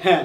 土豆、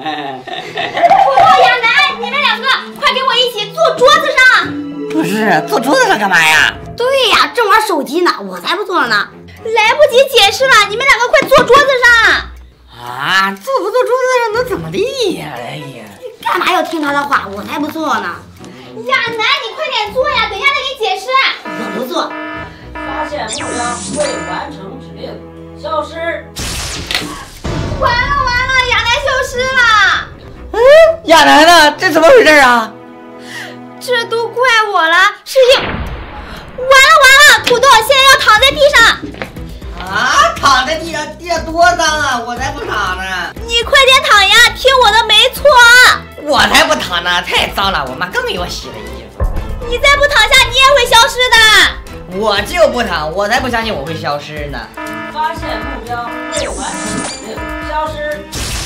亚楠，你们两个快给我一起坐桌子上！ 不是，坐桌子上干嘛呀？ 对呀，正玩手机呢，我才不坐呢。 来不及解释了，你们两个快坐桌子上！ 啊，坐不坐桌子上能怎么地呀？哎呀， 干嘛要听他的话？我才不坐呢。 亚楠，你快点坐呀，等一下再给你解释。 我不坐。 发现目标，未完成指令，消失。 完了，亚楠消失了。 亚楠呢？这怎么回事啊？ 这都怪我了，是因……完了，土豆现在要躺在地上。 啊，躺在地上，地上多脏啊！我才不躺呢。 你快点躺呀，听我的没错。 我才不躺呢，太脏了，我妈刚给我洗了衣服。 你再不躺下，你也会消失的。 我就不躺，我才不相信我会消失呢。 发现目标，未完成指令，消失。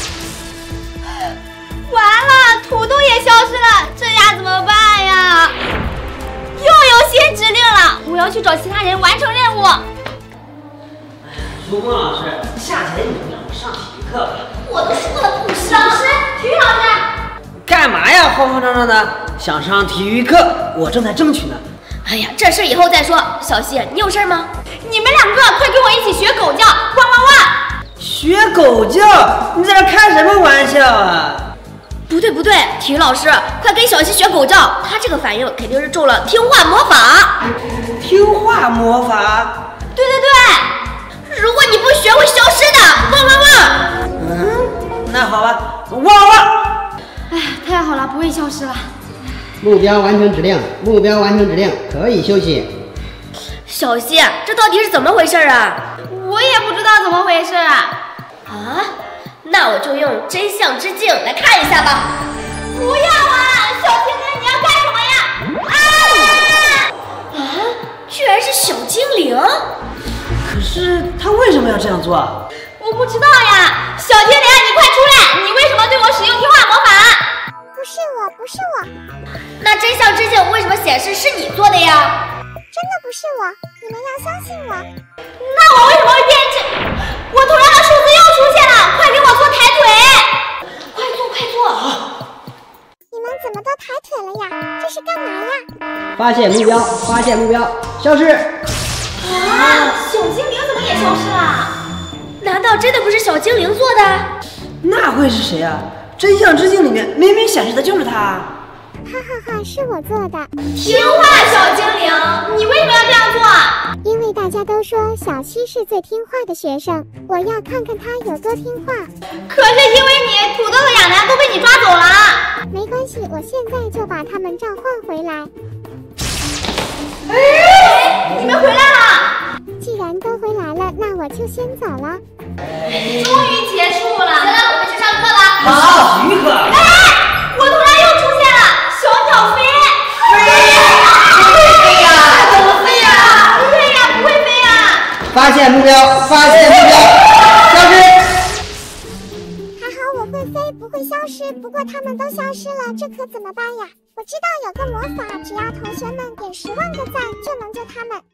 完了，土豆也消失了，这下怎么办呀？又有新指令了，我要去找其他人完成任务。 苏梦老师，下起来你们两个上体育课吧。 我都说了不上。 老师，体育老师。 干嘛呀，慌慌张张的？想上体育课，我正在争取呢。 哎呀，这事以后再说。小希，你有事吗？ 你们两个快跟我一起学狗叫，汪汪汪！ 学狗叫？你在这开什么玩笑啊？ 不对，体育老师，快给小希学狗叫，他这个反应肯定是中了听话魔法。 听话魔法？ 对，如果你不学会消失的，汪汪汪！ 那好吧，汪汪！ 哎，太好了，不会消失了。 目标完成指令，目标完成指令，可以休息。 小希，这到底是怎么回事啊？ 我也不知道怎么回事啊。 那我就用真相之镜来看一下吧。 不要啊，小精灵，你要干什么呀？ 居然是小精灵！ 可是他为什么要这样做啊？ 我不知道呀，小精灵，你快出来！你为什么对我使用听话魔法？ 不是我， 那真相之镜为什么显示是你做的呀？ 真的不是我，你们要相信我。 那我为什么会变这？我头上的数字又出现了，快给我做抬腿！快做！ 你们怎么都抬腿了呀？这是干嘛呀？ 发现目标，消失。 小精灵怎么也消失了？ 难道真的不是小精灵做的？ 那会是谁啊？真相之镜里面明明显示的就是他。 哈，是我做的。 听话，小精灵，你为什么要这样做？ 因为大家都说小希是最听话的学生，我要看看他有多听话。 可是因为你，土豆和亚楠都被你抓走了。 没关系，我现在就把他们召唤回来。 你们回来了！ 既然都回来了，那我就先走了。 终于结束了， 行了，我们去上课吧。 好，体育课。 我头上又出现了小鸟飞。不会飞呀！ 发现目标，消失。 还好我会飞，不会消失。不过他们都消失了，这可怎么办呀？我知道有个魔法，只要同学们点10万个赞，就能救他们。